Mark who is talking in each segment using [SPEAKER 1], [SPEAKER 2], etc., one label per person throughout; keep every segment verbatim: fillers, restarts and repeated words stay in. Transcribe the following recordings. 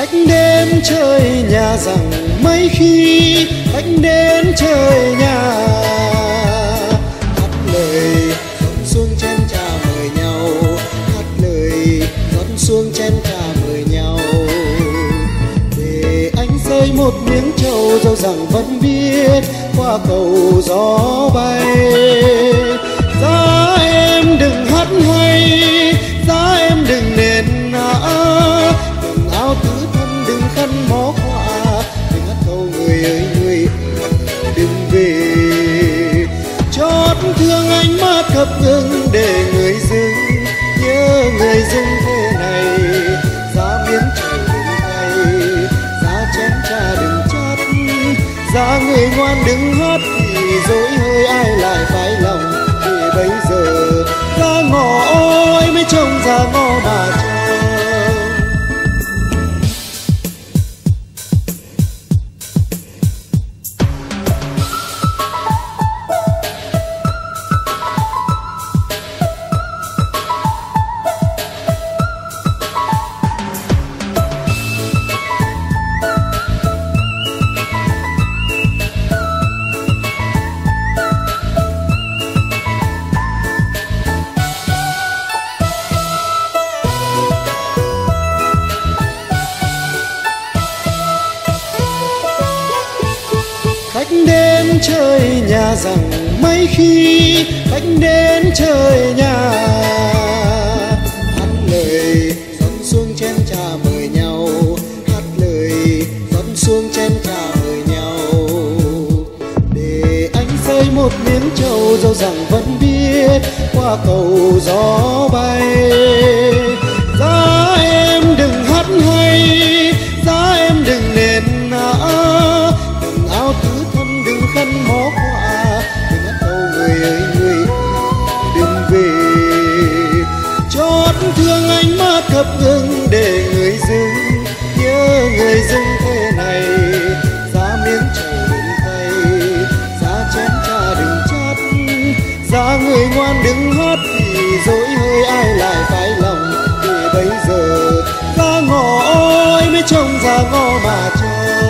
[SPEAKER 1] khách đến chơi nhà rằng mấy khi khách đến chơi nhà, hát lời rót xuống chén trà mời nhau, hát lời rót xuống chén trà mời nhau. Để anh rơi một miếng trầu dẫu rằng vẫn biết qua cầu gió bay. Giá em đừng hát hay, giá em đừng nền nã, đừng áo tứ thân đừng khăn mó hoa, đừng hát câu người ơi người đừng về. Chót thương ánh mắt thập ngưng để người dưng nhớ người dưng thế này. Giá miếng trầu đừng hay, giá chén trà đừng chát, giá người ngoan đừng hát thì dối hơi ai lại phải lòng. Vì bây giờ ra ngõ ôi mới trông ra ngõ mà trông. Khách đến chơi nhà rằng mấy khi khách đến chơi nhà, hát lời rót xuống chén trà mời nhau, hát lời rót xuống chén trà mời nhau. Để anh rơi một miếng trầu dẫu rằng vẫn biết qua cầu gió bay. Giá em đừng hát hay, giá em đừng nền nã, đừng áo tứ thân đừng khăn mó hoa, đừng hát câu người ơi người đừng về. Chót thương ánh mắt thập ngưng để người dưng nhớ người dưng thế này. Giá miếng trầu đừng hay, giá chén trà đừng chát, giá người ngoan đừng hát thì dối hơi ai lại phải lòng. Vì bây giờ ra ngõ ôi mới trông ra ngõ mà trông.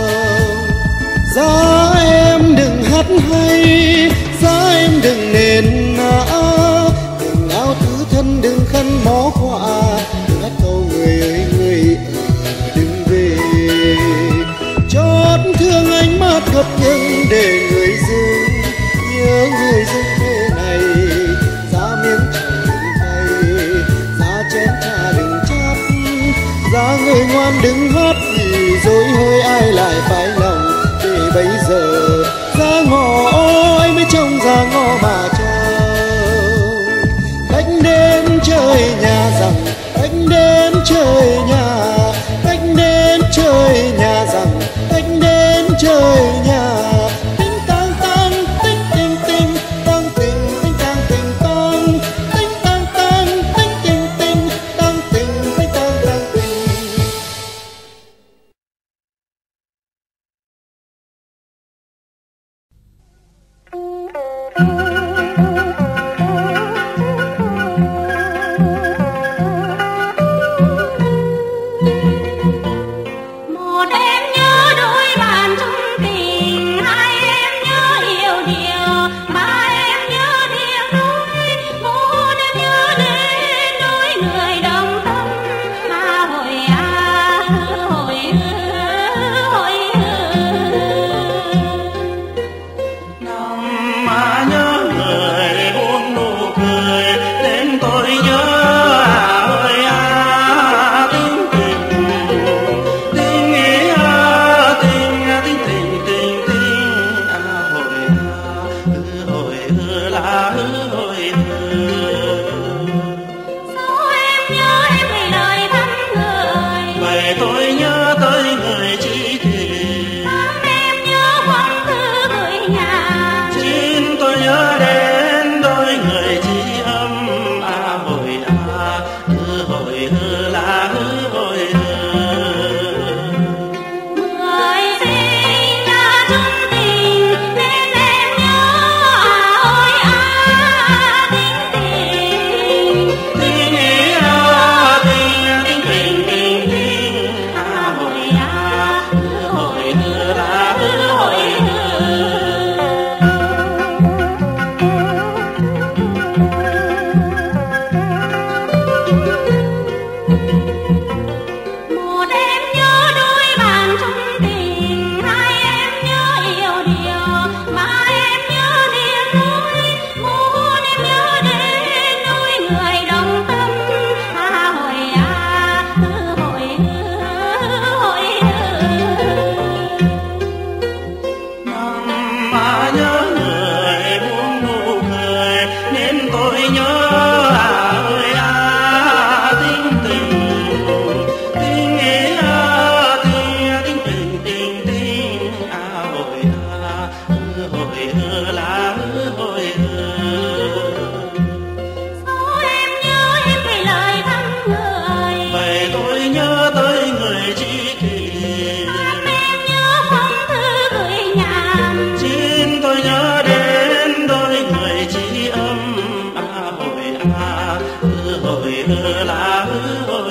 [SPEAKER 1] Giá em đừng hát hay, giá em đừng nền nã, đừng áo tứ thân đừng khăn mó hoa, đừng hát câu người ơi người đừng về. Chót thương ánh mắt thập ngưng để người dưng nhớ người dưng thế này. Giá miếng trầu đừng hay, giá chén trà đừng chát, giá người ngoan đừng hát thì dối hơi ai lại phải lòng. Vì bây giờ ra ngõ ôi mới trông ra ngõ mà trông. Khách đến chơi nhà rằng khách đến chơi nhà, khách đến chơi nhà rằng khách đến chơi nhà. Tinh tang tang tinh tinh tinh tang tinh tinh tang tinh tang, tinh tang tang tinh tinh tinh tang tinh tinh tang tang tinh.
[SPEAKER 2] Một em nhớ đôi bàn chung tình, hai em nhớ yêu điều, ba em nhớ niềm vui, một em nhớ đến đôi người đồng tâm. Mà hồi à hồi hồi
[SPEAKER 3] năm mà nhớ người buông nụ cười đến tôi nhớ à ơi à tình tình tình ý à tình à tình tình tình tình à hồi à hư hồi hư là hư hồi hư.
[SPEAKER 2] sao em nhớ em vì lời thăm người,
[SPEAKER 3] Vậy tôi nhớ tới người chỉ thề,
[SPEAKER 2] thăm em nhớ phong thư gửi nhà.
[SPEAKER 3] xin tôi nhớ đến đôi người chỉ âm à hồi à hư hồi hư là hư hồi hư.
[SPEAKER 2] Mười sinh ra chung tình nên em nhớ à ôi à tình tình.
[SPEAKER 3] Tình ý à tình tình tình tình tình à hồi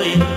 [SPEAKER 3] ơi